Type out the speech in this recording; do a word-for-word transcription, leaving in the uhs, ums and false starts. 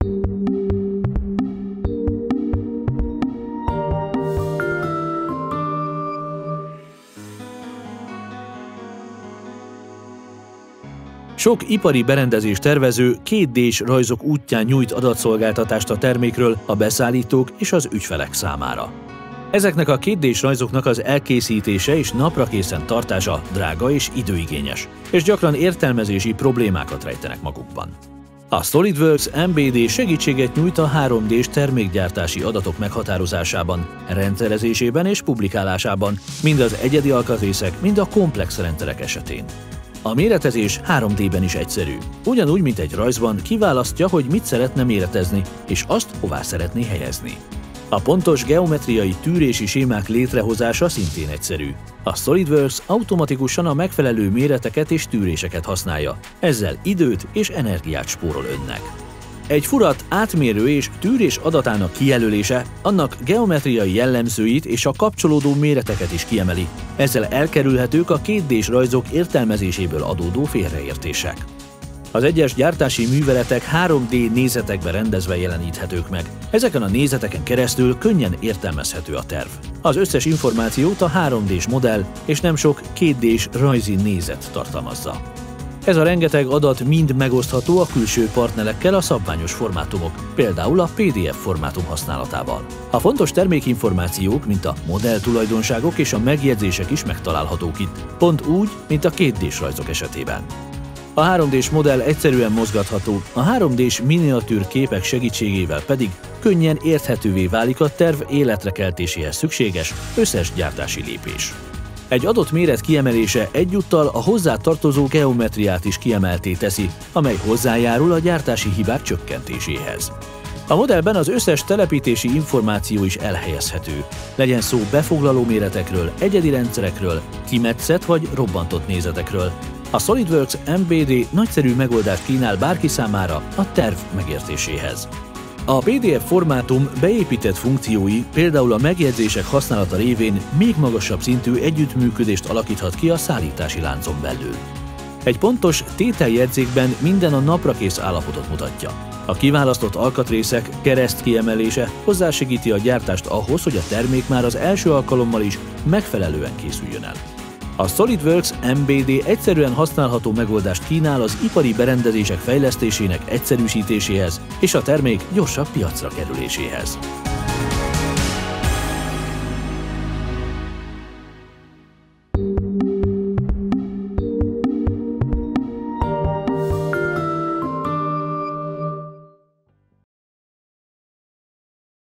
Sok ipari berendezés tervező két dés rajzok útján nyújt adatszolgáltatást a termékről a beszállítók és az ügyfelek számára. Ezeknek a két dés rajzoknak az elkészítése és naprakészen tartása drága és időigényes, és gyakran értelmezési problémákat rejtenek magukban. A SolidWorks em bé dé segítséget nyújt a három dés termékgyártási adatok meghatározásában, rendszerezésében és publikálásában, mind az egyedi alkatrészek, mind a komplex rendszerek esetén. A méretezés három dében is egyszerű. Ugyanúgy, mint egy rajzban kiválasztja, hogy mit szeretne méretezni, és azt hová szeretné helyezni. A pontos geometriai tűrési sémák létrehozása szintén egyszerű. A SolidWorks automatikusan a megfelelő méreteket és tűréseket használja, ezzel időt és energiát spórol önnek. Egy furat átmérő és tűrés adatának kijelölése annak geometriai jellemzőit és a kapcsolódó méreteket is kiemeli. Ezzel elkerülhetők a két dés rajzok értelmezéséből adódó félreértések. Az egyes gyártási műveletek három dé nézetekbe rendezve jeleníthetők meg. Ezeken a nézeteken keresztül könnyen értelmezhető a terv. Az összes információt a három dés modell és nem sok két dés rajzi nézet tartalmazza. Ez a rengeteg adat mind megosztható a külső partnerekkel a szabványos formátumok, például a pé dé ef formátum használatával. A fontos termékinformációk, mint a modell tulajdonságok és a megjegyzések is megtalálhatók itt, pont úgy, mint a két dés rajzok esetében. A három dés modell egyszerűen mozgatható, a három dés miniatűr képek segítségével pedig könnyen érthetővé válik a terv életre keltéséhez szükséges összes gyártási lépés. Egy adott méret kiemelése egyúttal a hozzá tartozó geometriát is kiemelté teszi, amely hozzájárul a gyártási hibák csökkentéséhez. A modellben az összes telepítési információ is elhelyezhető, legyen szó befoglaló méretekről, egyedi rendszerekről, kimetszett vagy robbantott nézetekről. A SolidWorks em bé dé nagyszerű megoldást kínál bárki számára a terv megértéséhez. A pé dé ef formátum beépített funkciói, például a megjegyzések használata révén még magasabb szintű együttműködést alakíthat ki a szállítási láncon belül. Egy pontos tételjegyzékben minden a naprakész állapotot mutatja. A kiválasztott alkatrészek kereszt kiemelése hozzásegíti a gyártást ahhoz, hogy a termék már az első alkalommal is megfelelően készüljön el. A SolidWorks em bé dé egyszerűen használható megoldást kínál az ipari berendezések fejlesztésének egyszerűsítéséhez és a termék gyorsabb piacra kerüléséhez.